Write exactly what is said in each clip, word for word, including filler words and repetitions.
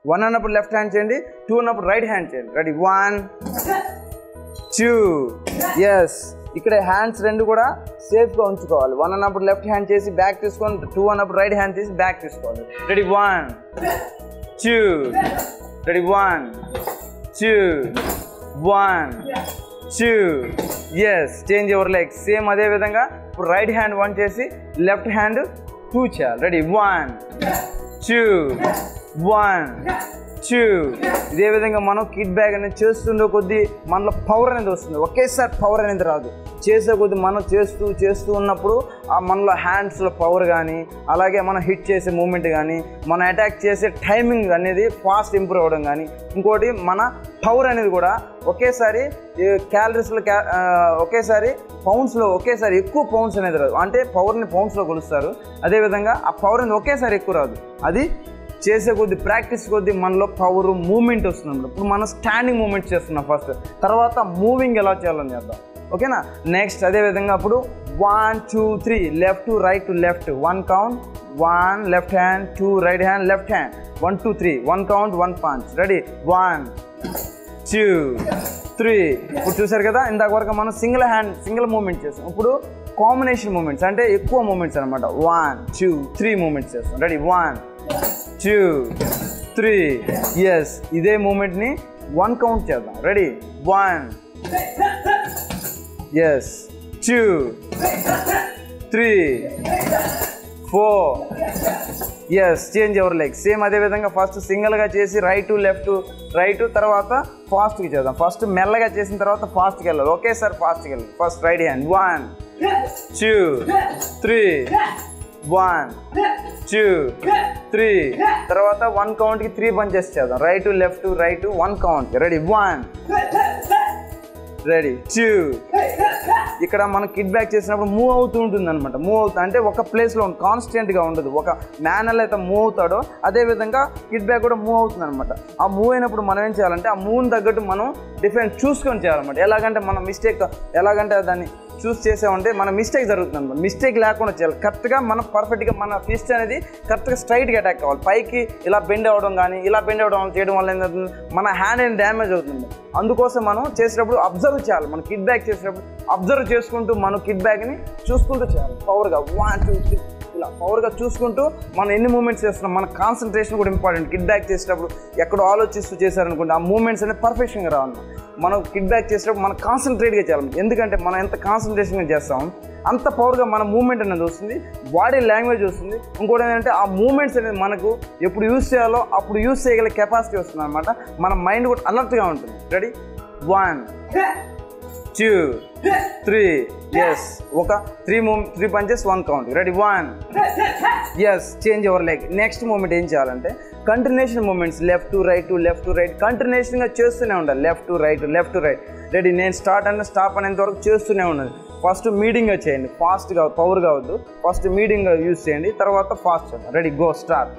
One అన్నప్పుడు left hand చేయండి, two అన్నప్పుడు రైట్ హ్యాండ్ చేయండి. Ready, one two. ఎస్, ఇక్కడ హ్యాండ్స్ రెండు కూడా సేఫ్గా ఉంచుకోవాలి. వన్ అన్నప్పుడు లెఫ్ట్ హ్యాండ్ చేసి బ్యాక్ తీసుకోండి, టూ అన్నప్పుడు రైట్ హ్యాండ్ తీసి బ్యాక్ తీసుకోవాలి. Ready, one two. Ready, one two, one two. Yes, change your leg. Same అదే విధంగా ఇప్పుడు రైట్ హ్యాండ్ వన్ చేసి లెఫ్ట్ హ్యాండ్ టూ చేయాలి. Ready, one two, one two. ఇదే విధంగా మనం కిడ్ బ్యాగ్ అనేది చేస్తుండే కొద్దీ మనలో పవర్ అనేది వస్తుంది. ఒకేసారి పవర్ అనేది రాదు. చేసే కొద్దీ మనం చేస్తూ చేస్తూ ఉన్నప్పుడు ఆ మనలో హ్యాండ్స్లో పవర్ కానీ, అలాగే మనం హిట్ చేసే మూమెంట్ కానీ, మనం అటాక్ చేసే టైమింగ్ అనేది ఫాస్ట్ ఇంప్రూవ్ అవ్వడం కానీ, ఇంకోటి మన పవర్ అనేది కూడా ఒకేసారి క్యాలరీస్లో క్యా ఒకేసారి పౌండ్స్లో ఒకేసారి ఎక్కువ పౌండ్స్ అనేది రాదు. అంటే పవర్ని పౌండ్స్లో కొలుస్తారు. అదేవిధంగా ఆ పవర్ అనేది ఒకేసారి ఎక్కువ రాదు. అది చేసే కొద్ది ప్రాక్టీస్ కొద్ది మనలో పవర్ మూమెంట్ వస్తుంది. ఇప్పుడు మనం స్టాండింగ్ మూమెంట్ చేస్తున్నాం ఫస్ట్, తర్వాత మూవింగ్ ఎలా చేయాలని చేద్దాం. ఓకేనా? నెక్స్ట్ అదేవిధంగా అప్పుడు one two three, left to right to left, one count, one left hand, two right hand, left hand, one two three, one count, one punch. Ready, one two three. ఇప్పుడు చూసారు కదా, ఇందాక వరకు మనం సింగిల్ హ్యాండ్ సింగిల్ మూమెంట్ చేస్తాం. ఇప్పుడు combination moments అంటే ఎక్కువ మూమెంట్స్ అనమాట. వన్ టూ త్రీ మూమెంట్స్ చేస్తాం. Ready, one two three. Yes, ఇదే మూమెంట్ని వన్ కౌంట్ చేద్దాం. Ready, one, yes, two, three, four. Yes, change your leg. Same అదే విధంగా ఫస్ట్ సింగిల్గా చేసి రైట్ లెఫ్ట్ రైట్, తర్వాత ఫాస్ట్గా చేద్దాం. ఫస్ట్ మెల్లగా చేసిన తర్వాత ఫాస్ట్కి వెళ్ళాలి. ఒకేసారి ఫాస్ట్కి వెళ్ళాలి. First right hand, one two three, one two three. తర్వాత వన్ కౌంట్కి త్రీ పంచెస్ చేద్దాం. Right left right, one count. Ready, one, ready, two. ఇక్కడ మనం కిడ్ బ్యాక్ చేసినప్పుడు మూవ్ అవుతూ ఉంటుంది అనమాట. మూవ్ అవుతా అంటే ఒక ప్లేస్లో కాన్స్టెంట్గా ఉండదు. ఒక మ్యానర్లో అయితే మూవ్ అవుతాడో అదేవిధంగా కిడ్ బ్యాక్ కూడా మూవ్ అవుతుంది అనమాట. ఆ మూవ్ అయినప్పుడు మనం ఏం చేయాలంటే ఆ మూవ్ని తగ్గట్టు మనం డిఫరెంట్ చూసుకొని చేయాలన్నమాట. ఎలాగంటే మనం మిస్టేక్ ఎలాగంటే దాన్ని చూస్ చేసామంటే మన మిస్టేక్ జరుగుతుంది అనమాట. మిస్టేక్ లేకుండా చేయాలి. కరెక్ట్గా మనం పర్ఫెక్ట్గా మన ఫిస్ట్ అనేది కరెక్ట్గా స్ట్రైట్గా అటాక్ కావాలి. పైకి ఇలా బెండ్ అవ్వడం కానీ ఇలా బెండ్ అవ్వడం చేయడం వల్ల ఏంటవుతుంది, మన హ్యాండ్ అనేది డ్యామేజ్ అవుతుంది. అందుకోసం మనం చేసేటప్పుడు అబ్జర్వ్ చేయాలి. మనం కిడ్ బ్యాక్ చేసేటప్పుడు అబ్జర్వ్ చేసుకుంటూ మనం కిడ్ బ్యాక్ని చూసుకుంటూ చేయాలి. పవర్గా వన్ టూ త్రీ ఇలా పవర్గా చూసుకుంటూ మనం ఎన్ని మూమెంట్స్ చేస్తున్నాం, మన కాన్సన్ట్రేషన్ కూడా ఇంపార్టెంట్. కిడ్ బ్యాక్ చేసేటప్పుడు ఎక్కడో ఆలోచిస్తూ చేశారనుకోండి, ఆ మూమెంట్స్ అనేది పర్ఫెక్షన్గా రావాలి. మనం కిడ్ బ్యాక్ చేసేటప్పుడు మనం కాన్సన్ట్రేట్గా చేయాలి. ఎందుకంటే మనం ఎంత కాన్సన్ట్రేషన్గా చేస్తాం అంత పవర్గా మన మూమెంట్ అనేది వస్తుంది, బాడీ లాంగ్వేజ్ వస్తుంది. ఇంకోటి ఏంటంటే ఆ మూమెంట్స్ అనేది మనకు ఎప్పుడు యూజ్ చేయాలో అప్పుడు యూజ్ చేయగల కెపాసిటీ వస్తుంది అనమాట. మన మైండ్ కూడా అలర్ట్గా ఉంటుంది. Ready, one two three. Yes, ఒక three move three punches, one count. Ready, one. Yes, change your leg. Next movement ఏం చేయాలంటే continuation movements, left to right to left to right కంటిన్యూషన్గా చేస్తూనే ఉండాలి. Left to right left to right. Ready, నేను start అంటే stop అనేంత వరకు చేస్తూనే ఉన్నది. ఫస్ట్ మీడియంగా చేయండి, ఫాస్ట్గా పవర్ కావద్దు. ఫస్ట్ మీడియంగా యూజ్ చేయండి, తర్వాత ఫాస్ట్ చేయండి. Ready, go, start.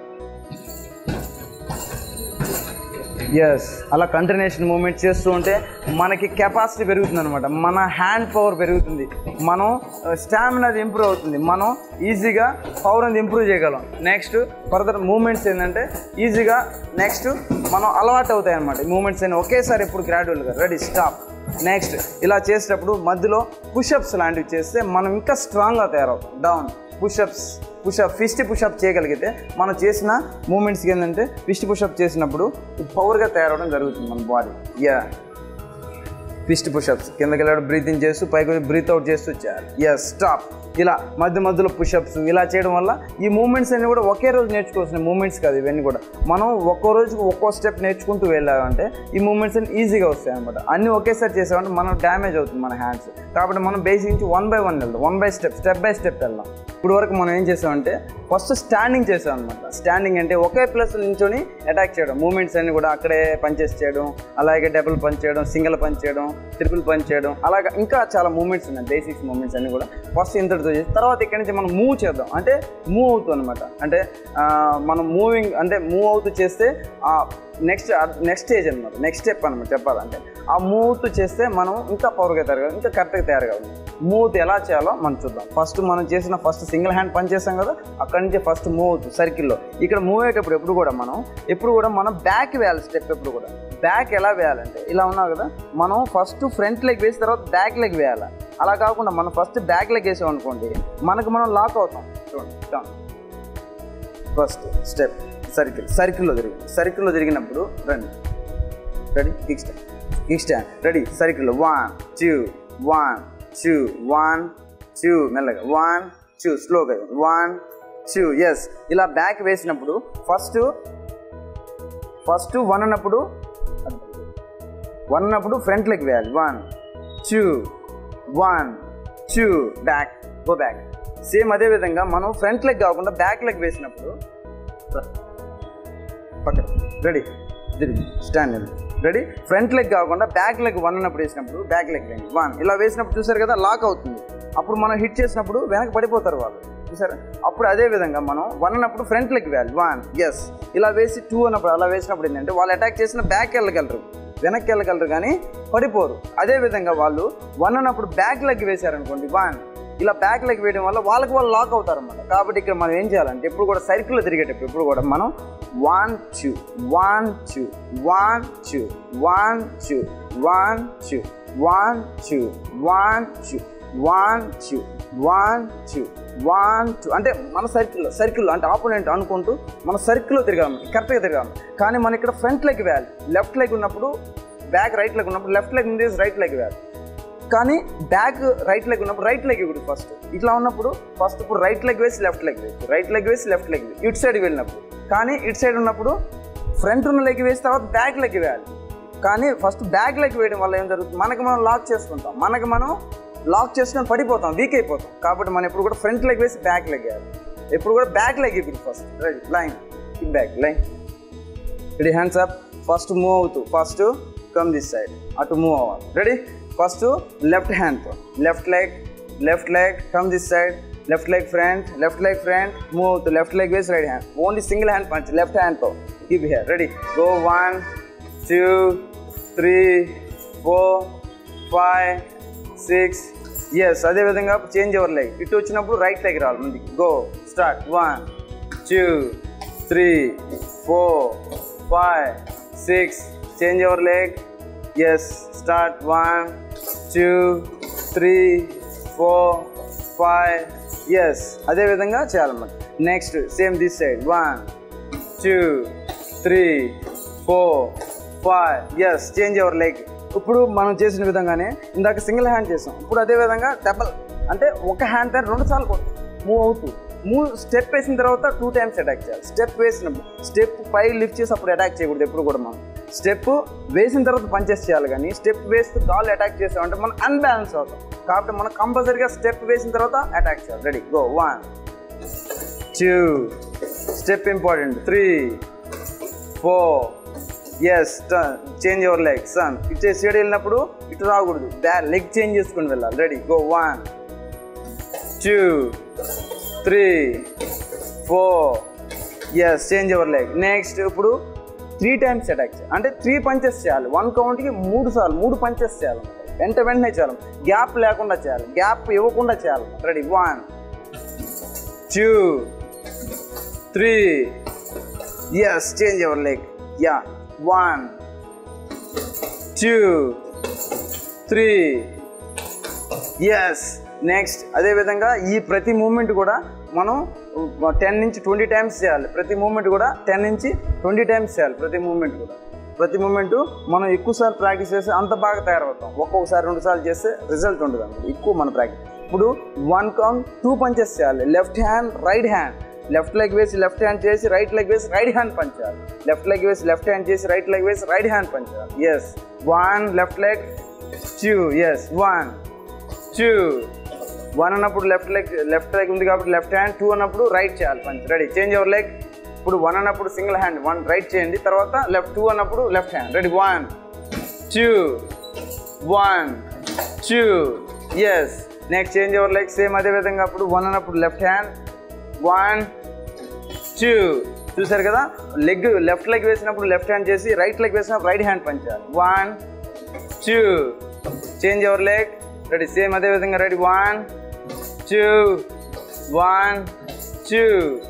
ఎస్, అలా కంటిన్యూషన్ మూమెంట్ చేస్తూ ఉంటే మనకి కెపాసిటీ పెరుగుతుంది అనమాట. మన హ్యాండ్ పవర్ పెరుగుతుంది, మనం స్టామినా ఇంప్రూవ్ అవుతుంది, మనం ఈజీగా పవర్ అనేది ఇంప్రూవ్ చేయగలం. నెక్స్ట్ ఫర్దర్ మూమెంట్స్ ఏంటంటే ఈజీగా నెక్స్ట్ మనం అలవాటు అవుతాయి అనమాట. ఈ మూమెంట్స్ అయినా ఒకేసారి ఎప్పుడు గ్రాడ్యువల్గా. Ready, stop. నెక్స్ట్ ఇలా చేసేటప్పుడు మధ్యలో పుషప్స్ లాంటివి చేస్తే మనం ఇంకా స్ట్రాంగ్గా తయారవుతాం. Down, pushups, pushup fist pushup చేయగలిగితే మనం చేసిన మూమెంట్స్కి ఏంటంటే ఫిస్ట్ పుషప్ చేసినప్పుడు పవర్గా తయారవడం జరుగుతుంది మన బాడీ. యా, ఫిస్ట్ పుషప్స్ కిందకి వెళ్ళాడు, బ్రీతింగ్ చేస్తూ పైకి బ్రీత్ అవుట్ చేస్తూ చేయాలి. Yes, stop. ఇలా మధ్య మధ్యలో పుషప్స్ ఇలా చేయడం వల్ల ఈ మూమెంట్స్ అన్నీ కూడా ఒకే రోజు నేర్చుకోవాల్సిన మూమెంట్స్ కాదు. ఇవన్నీ కూడా మనం ఒక్కో రోజుకి ఒక్కో స్టెప్ నేర్చుకుంటూ వెళ్ళామంటే ఈ మూమెంట్స్ అన్ని ఈజీగా వస్తాయి అనమాట. అన్నీ ఒకేసారి చేసామంటే మనం డ్యామేజ్ అవుతుంది మన హ్యాండ్స్. కాబట్టి మనం బేసిక్ నుంచి వన్ బై వన్ వెళ్దాం, one by step step by step వెళ్దాం. ఇప్పుడు వరకు మనం ఏం చేసామంటే ఫస్ట్ స్టాండింగ్ చేసాం అనమాట. స్టాండింగ్ అంటే ఒకే ప్లేస్ నించొని అటాక్ చేయడం, మూమెంట్స్ అన్ని కూడా అక్కడే పంచెస్ చేయడం, అలాగే డబుల్ పంచ్ చేయడం, సింగిల్ పంచ్ చేయడం, ట్రిపుల్ పంచ్ చేయడం, అలాగే ఇంకా చాలా మూమెంట్స్ ఉన్నాయి. బేసిక్స్ మూమెంట్స్ అన్ని కూడా ఫస్ట్ ఇంతటితో చేసి తర్వాత ఇక్కడి నుంచి మనం మూవ్ చేద్దాం. అంటే మూవ్ అవుతుంది అనమాట. అంటే మనం మూవింగ్ అంటే మూవ్ అవుతూ చేస్తే ఆ నెక్స్ట్ నెక్స్ట్ స్టేజ్ అనమాట, నెక్స్ట్ స్టెప్ అనమాట చెప్పాలంటే. ఆ మూవ్ చేస్తే మనం ఇంకా పవర్గా తయారు కావాలి, ఇంకా కరెక్ట్గా తయారు కావాలి. మూవ్ ఎలా చేయాలో మనం చూద్దాం. ఫస్ట్ మనం చేసిన ఫస్ట్ సింగిల్ హ్యాండ్ పని చేస్తాం కదా, అక్కడి నుంచి ఫస్ట్ మూవ్ సర్కిల్లో. ఇక్కడ మూవ్ అయ్యేటప్పుడు ఎప్పుడు కూడా మనం ఎప్పుడు కూడా మనం బ్యాక్ వేయాలి. స్టెప్ ఎప్పుడు కూడా బ్యాక్ ఎలా వేయాలంటే ఇలా ఉన్నావు కదా, మనం ఫస్ట్ ఫ్రంట్ లెగ్ వేసిన తర్వాత బ్యాక్ లెగ్ వేయాలి. అలా కాకుండా మనం ఫస్ట్ బ్యాక్ లెగ్ వేసాం అనుకోండి, మనకు మనం లాక్ అవుతాం. చూడండి, ఫస్ట్ స్టెప్ సర్కిల్, సర్కిల్లో తిరిగి సర్కిల్లో తిరిగినప్పుడు రండి, ready, kick stand, kick stand, ready, సర్కిల్లో one two one two one two, మెల్లగా వన్ టూ, స్లోగా వన్ టూ. ఎస్, ఇలా బ్యాక్ వేసినప్పుడు ఫస్ట్ ఫస్ట్ వన్ అన్నప్పుడు వన్ అన్నప్పుడు ఫ్రంట్ లెగ్ వేయాలి. One two one two, back, go back. Same అదేవిధంగా మనం ఫ్రంట్ లెగ్ కాకుండా బ్యాక్ లెగ్ వేసినప్పుడు పక్కన, రెడీ, తిరిగి స్టాండ్, రెడీ. ఫ్రంట్ లెగ్ కాకుండా బ్యాక్ లెగ్ వన్ అన్నప్పుడు వేసినప్పుడు బ్యాక్ లెగ్ వన్ ఇలా వేసినప్పుడు చూసారు కదా, లాక్ అవుతుంది. అప్పుడు మనం హిట్ చేసినప్పుడు వెనక పడిపోతారు వాళ్ళు, చూసారా. అప్పుడు అదే విధంగా మనం వన్ అన్నప్పుడు ఫ్రంట్ లెగ్ వేయాలి. వన్, ఎస్, ఇలా వేసి టూ అన్నప్పుడు అలా వేసినప్పుడు ఏంటంటే వాళ్ళు అటాక్ చేసిన బ్యాక్ వెళ్ళగలరు, వెనక్కి వెళ్ళగలరు కానీ పడిపోరు. అదేవిధంగా వాళ్ళు వన్ అన్నప్పుడు బ్యాక్ లెగ్ వేశారనుకోండి, వన్ ఇలా బ్యాక్ లెగ్ వేయడం వల్ల వాళ్ళకి వాళ్ళు లాక్ అవుతారు అన్నమాట. కాబట్టి ఇక్కడ మనం ఏం చేయాలంటే ఎప్పుడు కూడా సర్కిల్లో తిరిగేటప్పుడు ఎప్పుడు కూడా మనం one two one two one two one two one two one two one two one two one two one two అంటే మన సర్కిల్లో సర్కిల్లో అంటే ఆపోనెంట్ అనుకుంటూ మన సర్కిల్లో తిరగాలి, కరెక్ట్గా తిరగాలి. కానీ మనం ఇక్కడ ఫ్రంట్ లెగ్ వేయాలి. లెఫ్ట్ లెగ్ ఉన్నప్పుడు బ్యాక్ రైట్ లెగ్ ఉన్నప్పుడు లెఫ్ట్ లెగ్ ఉంది రైట్ లెగ్ వేయాలి. కానీ బ్యాక్ రైట్ లెగ్ ఉన్నప్పుడు రైట్ లెగ్ ఇప్పుడు ఫస్ట్ ఇట్లా ఉన్నప్పుడు ఫస్ట్ ఇప్పుడు రైట్ లెగ్ వేసి లెఫ్ట్ లెగ్ వేసి రైట్ లెగ్ వేసి లెఫ్ట్ లెగ్ వేసి ఇటు సైడ్ వెళ్ళినప్పుడు, కానీ ఇటు సైడ్ ఉన్నప్పుడు ఫ్రంట్ ఉన్న లెగ్ వేసి తర్వాత బ్యాక్ లెగ్ వేయాలి. కానీ ఫస్ట్ బ్యాక్ లెగ్ వేయడం వల్ల ఏం జరుగుతుంది, మనకి మనం లాక్ చేసుకుంటాం, మనకి మనం లాక్ చేసుకొని పడిపోతాం, వీక్ అయిపోతాం. కాబట్టి మనం ఎప్పుడు కూడా ఫ్రంట్ లెగ్ వేసి బ్యాక్ లెగ్ వేయాలి. ఎప్పుడు కూడా బ్యాక్ లెగ్ ఇప్పుడు first right line back line, ready, hands up. First move అవుతూ ఫస్ట్ కమ్ దిస్ సైడ్, అటు మూవ్ అవ్వాలి. రెడీ, ఫస్ట్ లెఫ్ట్ హ్యాండ్తో left leg left leg come this side, left leg front left leg front, move అవుతూ left leg వేసి right hand, only single hand punch left హ్యాండ్తో. Keep here, ready, go one two three four five six. Yes, అదేవిధంగా change our leg, ఇటు వచ్చినప్పుడు right leg రావాలి ముందుకి. Go start, one two three four five six, change our leg. Yes, start, one two three four five. Yes, అదేవిధంగా చేయాలన్నమాట. Next same this side, one two three four five. Yes, change our leg. ఇప్పుడు మనం చేసిన విధంగానే ఇందాక single hand చేసాం, ఇప్పుడు అదేవిధంగా డబల్ అంటే ఒక హ్యాండ్ పైన రెండు సార్లు మూవ్ అవుతూ మూవ్ స్టెప్ వేసిన తర్వాత టూ టైమ్స్ అటాక్ చేయాలి. స్టెప్ వేసినప్పుడు స్టెప్ పై లిఫ్ట్ చేసి అప్పుడు అటాక్ చేయకూడదు. ఎప్పుడు కూడా మనం స్టెప్ వేసిన తర్వాత పంచెస్ చేయాలి, కానీ స్టెప్ వేస్తూ కాళ్ళు అటాక్ చేసామంటే మనం అన్బ్యాలెన్స్ అవుతాం. కాబట్టి మనం కంపల్సరీగా స్టెప్ వేసిన తర్వాత అటాక్ చేయాలి. Ready, go one two, step important, three four. Yes, change your leg. Son ఇటు సైడ్ వెళ్ళినప్పుడు ఇటు రాకూడదు, బ్యాక్ లెగ్ చేంజ్ చేసుకుని వెళ్ళాలి. Ready, go one two three four. Yes, change your leg. Next ఇప్పుడు త్రీ టైమ్స్ అటాక్ చేయాలి, అంటే three punches చేయాలి. వన్ కౌంట్కి మూడు సార్లు మూడు పంచెస్ చేయాలి, వెంట వెంటనే చేయాలి, గ్యాప్ లేకుండా చేయాలి, గ్యాప్ ఇవ్వకుండా చేయాలి. Ready, one two three. Yes, change your leg. Yeah, one two three. Yes, next అదేవిధంగా ఈ ప్రతి మూమెంట్ కూడా మనం టెన్ నుంచి ట్వంటీ టైమ్స్ చేయాలి. ప్రతి మూమెంట్ కూడా టెన్ నుంచి ట్వంటీ టైమ్స్ చేయాలి. ప్రతి మూమెంట్ కూడా ప్రతి మూమెంట్ మనం ఎక్కువసార్లు ప్రాక్టీస్ చేస్తే అంత బాగా తయారవుతాం. ఒక్కొక్కసారి రెండు సార్లు చేస్తే రిజల్ట్ ఉండదు అనమాట, ఎక్కువ మన ప్రాక్టీస్. ఇప్పుడు వన్ కౌంట్ టూ పంచెస్ చేయాలి. Left hand right hand, left leg వేసి లెఫ్ట్ హ్యాండ్ చేసి రైట్ లెగ్ వేసి రైట్ హ్యాండ్ పంచాలి. లెఫ్ట్ లెగ్ వేసి లెఫ్ట్ హ్యాండ్ చేసి రైట్ లెగ్ వేసి రైట్ హ్యాండ్ పంచాలి. Yes, one left leg two. Yes, one two. One అన్నప్పుడు లెఫ్ట్ లెగ్ లెఫ్ట్ లెగ్ ఉంది కాబట్టి లెఫ్ట్ హ్యాండ్, టూ అన్నప్పుడు రైట్ చేయాలి punch. Ready, change your leg. ఇప్పుడు వన్ అన్నప్పుడు సింగిల్ హ్యాండ్ వన్ రైట్ చేయండి, తర్వాత లెఫ్ట్, టూ అన్నప్పుడు left hand. Ready, one two one two. Yes, next change your leg. Same అదే విధంగా అప్పుడు వన్ అన్నప్పుడు లెఫ్ట్ హ్యాండ్, వన్ టూ చూసారు కదా, లెగ్ లెఫ్ట్ లెగ్ వేసినప్పుడు లెఫ్ట్ హ్యాండ్ చేసి, రైట్ లెగ్ వేసినప్పుడు రైట్ హ్యాండ్ పంచాలి. One two, change your leg. Ready, same అదే విధంగా. Ready, one two, one two,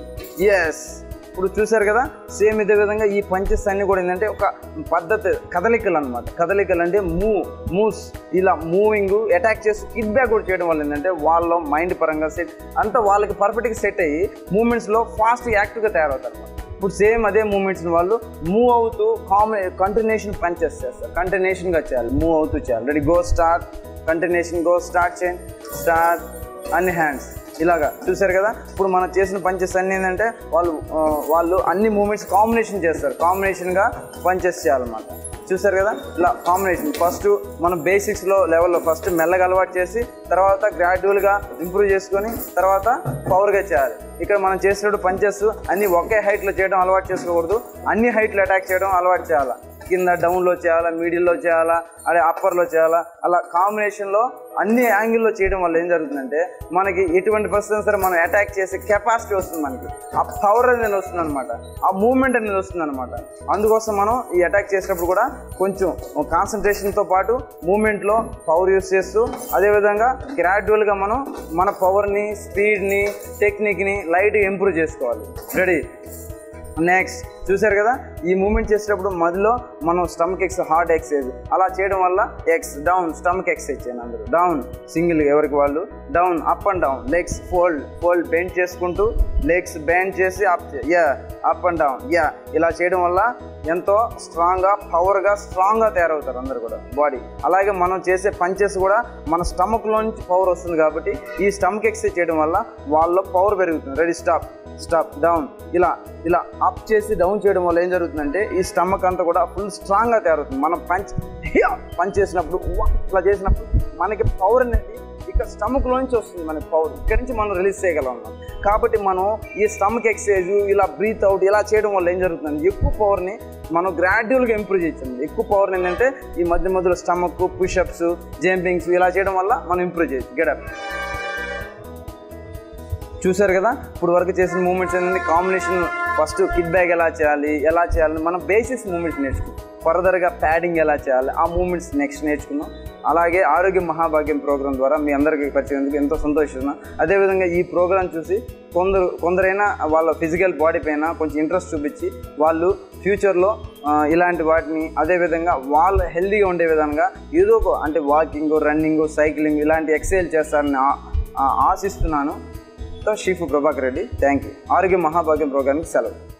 yes. ఇప్పుడు చూసారు కదా, సేమ్ ఇదే విధంగా ఈ పంచెస్ అన్నీ కూడా ఏంటంటే ఒక పద్ధతి, కదలికలు అనమాట. కదలికలు అంటే మూవ్ మూవ్స్, ఇలా మూవింగ్ అటాక్ చేసి కిక్ బ్యాక్ కూడా చేయడం వల్ల ఏంటంటే వాళ్ళ మైండ్ పరంగా సెట్ అంతా వాళ్ళకి పర్ఫెక్ట్గా సెట్ అయ్యి మూమెంట్స్లో ఫాస్ట్గా యాక్టివ్గా తయారవుతారు అనమాట. ఇప్పుడు సేమ్ అదే మూమెంట్స్ని వాళ్ళు మూవ్ అవుతూ కాంబి కంటిన్యూషన్ పంచెస్ చేస్తారు. కంటిన్యూషన్గా చేయాలి, మూవ్ అవుతూ చేయాలి. Ready, go start, continuation, go start చేయండి, స్టార్ట్, అన్ని హ్యాండ్స్ ఇలాగా. చూసారు కదా, ఇప్పుడు మనం చేసిన పంచెస్ అన్నీ ఏంటంటే వాళ్ళు వాళ్ళు అన్ని మూమెంట్స్ కాంబినేషన్ చేస్తారు. కాంబినేషన్గా పంచెస్ చేయాలన్నమాట. చూసారు కదా, ఇలా కాంబినేషన్. ఫస్ట్ మనం బేసిక్స్లో లెవెల్లో ఫస్ట్ మెల్లగా అలవాటు చేసి తర్వాత గ్రాడ్యువల్గా ఇంప్రూవ్ చేసుకొని తర్వాత పవర్గా చేయాలి. ఇక్కడ మనం చేసినప్పుడు పంచెస్ అన్నీ ఒకే హైట్లో చేయడం అలవాటు చేసుకోకూడదు, అన్ని హైట్లో అటాక్ చేయడం అలవాటు చేయాలి. కింద డౌన్లో చేయాలా, మిడిల్లో చేయాలా, అదే అప్పర్లో చేయాలా, అలా కాంబినేషన్లో అన్ని యాంగిల్లో చేయడం వల్ల ఏం జరుగుతుందంటే మనకి ఎటువంటి పరిస్థితి సరే మనం అటాక్ చేసే కెపాసిటీ వస్తుంది, మనకి ఆ పవర్ అనేది వస్తుంది అనమాట, ఆ మూమెంట్ అనేది వస్తుంది అనమాట. అందుకోసం మనం ఈ అటాక్ చేసినప్పుడు కూడా కొంచెం కాన్సన్ట్రేషన్తో పాటు మూమెంట్లో పవర్ యూస్ చేస్తూ అదేవిధంగా గ్రాడ్యువల్గా మనం మన పవర్ని, స్పీడ్ని, టెక్నిక్ని లైట్గా ఇంప్రూవ్ చేసుకోవాలి. Ready, next. చూసారు కదా, ఈ మూమెంట్ చేసేటప్పుడు మధ్యలో మనం స్టమక్ ఎక్స్, హార్ట్ ఎక్సైజ్ అలా చేయడం వల్ల ఎక్స్ డౌన్, స్టమక్ ఎక్సైజ్ చేయండి అందరూ. డౌన్ సింగిల్ ఎవరికి వాళ్ళు, down, up and down, legs fold fold bend చేసుకుంటూ లెగ్స్ బెండ్ చేసి up, yeah up and down, yeah ఇలా చేయడం వల్ల ఎంతో స్ట్రాంగ్గా, పవర్గా, స్ట్రాంగ్గా తయారవుతారు అందరు కూడా బాడీ. అలాగే మనం చేసే పంచెస్ కూడా మన స్టమక్లోంచి పవర్ వస్తుంది కాబట్టి ఈ స్టమక్ ఎక్సైజ్ చేయడం వల్ల వాళ్ళలో పవర్ పెరుగుతుంది. రెడీ, స్టాప్ స్టాప్, డౌన్, ఇలా ఇలా అప్ చేసి డౌన్ చేయడం వల్ల ఏం జరుగుతుందంటే ఈ స్టమక్ అంతా కూడా ఫుల్ స్ట్రాంగ్గా తయారవుతుంది. మనం పంచ్ పంచ్ చేసినప్పుడు ఇట్లా చేసినప్పుడు మనకి పవర్ అనేది ఇక్కడ స్టమక్లోంచి వస్తుంది, మనకి పవర్ ఇక్కడి నుంచి మనం రిలీజ్ చేయగలం. కాబట్టి మనం ఈ స్టమక్ ఎక్సర్సైజ్ ఇలా బ్రీత్ అవుట్ ఇలా చేయడం వల్ల ఏం జరుగుతుందంటే ఎక్కువ పవర్ని మనం గ్రాడ్యువల్గా ఇంప్రూవ్ చేయొచ్చు. ఎక్కువ పవర్ని ఏంటంటే ఈ మధ్య మధ్యలో స్టమక్, పుషప్స్, జంపింగ్స్ ఇలా చేయడం వల్ల మనం ఇంప్రూవ్ చేయొచ్చు. గెటప్. చూసారు కదా, ఇప్పుడు వరకు చేసిన మూమెంట్స్ ఏంటంటే కాంబినేషన్. ఫస్ట్ కిక్ బ్యాక్ ఎలా చేయాలి, ఎలా చేయాలని మనం బేసిక్స్ మూమెంట్స్ నేర్చుకున్నాం. ఫర్దర్గా ప్యాడింగ్ ఎలా చేయాలి ఆ మూమెంట్స్ నెక్స్ట్ నేర్చుకున్నాం. అలాగే ఆరోగ్య మహాభాగ్యం ప్రోగ్రాం ద్వారా మీ అందరికీ పరిచయం ఎంతో సంతోషిస్తున్నాం. అదేవిధంగా ఈ ప్రోగ్రాం చూసి కొందరు కొందరైనా వాళ్ళ ఫిజికల్ బాడీ పైన కొంచెం ఇంట్రెస్ట్ చూపించి వాళ్ళు ఫ్యూచర్లో ఇలాంటి వాటిని అదేవిధంగా వాళ్ళు హెల్తీగా ఉండే విధంగా ఏదో ఒక అంటే వాకింగ్, రన్నింగ్, సైక్లింగ్ ఇలాంటి ఎక్సర్సైజ్ చేస్తారని ఆశిస్తున్నాను. Chief Prabhakar Reddy, thank you. ఆరోగ్య మహాభాగ్యం ప్రోగ్రామ్కి సెలవు.